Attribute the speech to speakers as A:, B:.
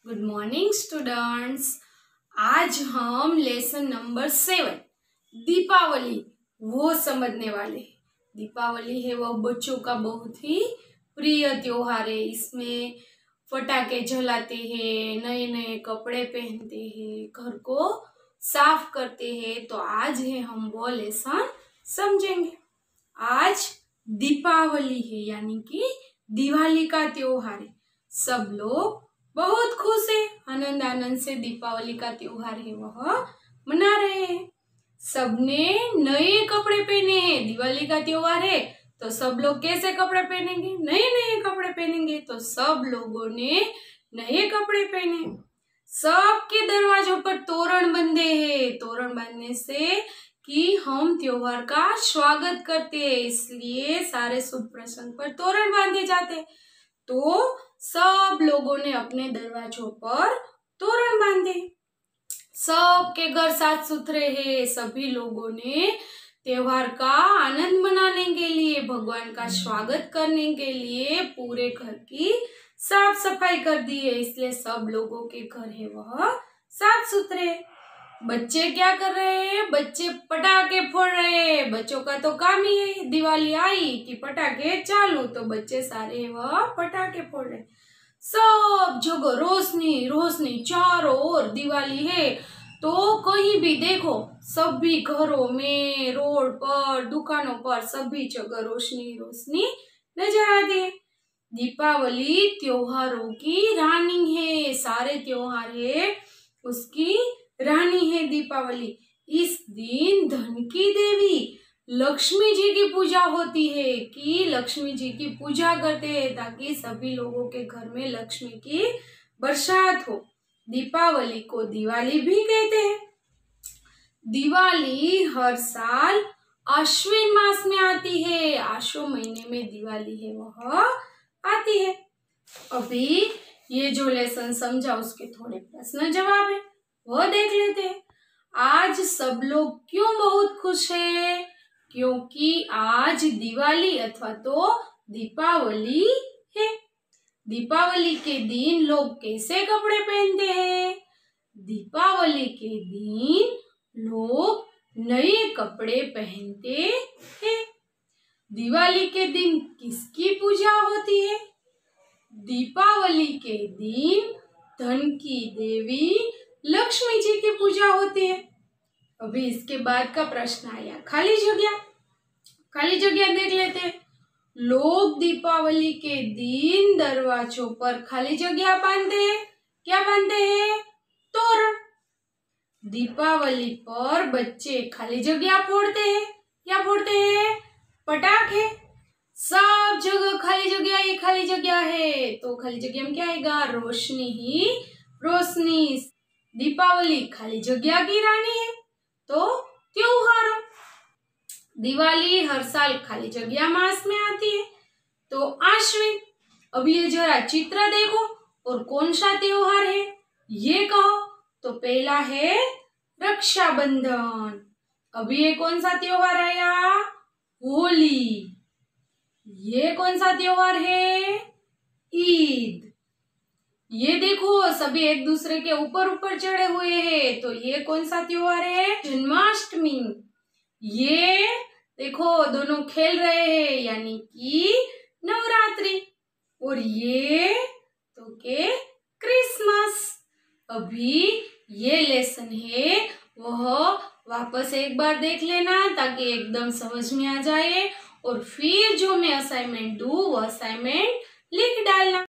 A: Good morning students. आज हम lesson number 7 Deepawali वो समझने वाले हैं। दीपावली है वह बच्चों का बहुत ही प्रिय त्योहार है। इसमें पटाखे जलाते हैं, नए नए कपड़े पहनते हैं, घर को साफ करते हैं। तो आज है हम वो लेसन समझेंगे। आज दीपावली है यानी कि दिवाली का त्योहार है। सब लोग बहुत खुश है, आनंद से दीपावली का त्योहार है वह मना रहे हैं। सबने नए कपड़े पहने हैं। दिवाली का त्योहार है तो सब लोग कैसे कपड़े पहनेंगे? नए नए कपड़े पहनेंगे। तो सब लोगों ने नए कपड़े पहने। सबके दरवाजों पर तोरण बंधे हैं। तोरण बांधने से कि हम त्योहार का स्वागत करते हैं, इसलिए सारे शुभ प्रसंग पर तोरण बांधे जाते। तो सब लोगों ने अपने दरवाजों पर तोरण बांधे। सबके घर साफ सुथरे हैं। सभी लोगों ने त्योहार का आनंद मनाने के लिए, भगवान का स्वागत करने के लिए पूरे घर की साफ सफाई कर दी है। इसलिए सब लोगों के घर है वह साफ सुथरे। बच्चे क्या कर रहे हैं? बच्चे पटाखे फोड़ रहे हैं। बच्चों का तो काम ही है, दिवाली आई कि पटाखे चालू, तो बच्चे सारे वह पटाखे फोड़ रहे। सब जगह रोशनी रोशनी, चारों ओर दिवाली है। तो कहीं भी देखो, सभी घरों में, रोड पर, दुकानों पर, सभी जगह रोशनी रोशनी नजर आती है। दीपावली त्योहारों की रानी है। सारे त्योहार है उसकी रानी है दीपावली। इस दिन धन की देवी लक्ष्मी जी की पूजा होती है कि लक्ष्मी जी की पूजा करते हैं ताकि सभी लोगों के घर में लक्ष्मी की बरसात हो। दीपावली को दिवाली भी कहते हैं। दिवाली हर साल आश्विन मास में आती है। आश्विन महीने में दिवाली है वह आती है। अभी ये जो लेसन समझा उसके थोड़े प्रश्न जवाब है वो देख लेते हैं। आज सब लोग क्यों बहुत खुश है? क्योंकि आज दिवाली अथवा तो दीपावली है। दीपावली के दिन लोग कैसे कपड़े पहनते हैं? दीपावली के दिन लोग नए कपड़े पहनते हैं। दिवाली के दिन किसकी पूजा होती है? दीपावली के दिन धन की देवी लक्ष्मी जी की पूजा होती है। अभी इसके बाद का प्रश्न आया खाली जगह। खाली जगह देख लेते हैं। लोग दीपावली के दिन दरवाजों पर खाली जगह बांधते हैं। क्या बांधते हैं? तोरण। दीपावली पर बच्चे खाली जगह फोड़ते हैं। क्या फोड़ते हैं? पटाखे। सब जगह खाली जगह ही खाली जगह है, तो खाली जगह में क्या आएगा? रोशनी ही रोशनी। दीपावली खाली जगह की रानी है। तो त्योहार, दिवाली हर साल खाली जगह मास में आती है, तो आश्विन। अब ये जरा चित्र देखो और कौन सा त्योहार है ये कहो। तो पहला है रक्षाबंधन। अभी ये कौन सा त्योहार आया? होली। ये कौन सा त्योहार है? ईद। ये देखो सभी एक दूसरे के ऊपर ऊपर चढ़े हुए हैं, तो ये कौन सा त्योहार है? जन्माष्टमी। ये देखो दोनों खेल रहे हैं यानी कि नवरात्रि। और ये तो के क्रिसमस। अभी ये लेसन है वह वापस एक बार देख लेना ताकि एकदम समझ में आ जाए, और फिर जो मैं असाइनमेंट दूँ वो असाइनमेंट लिख डालना।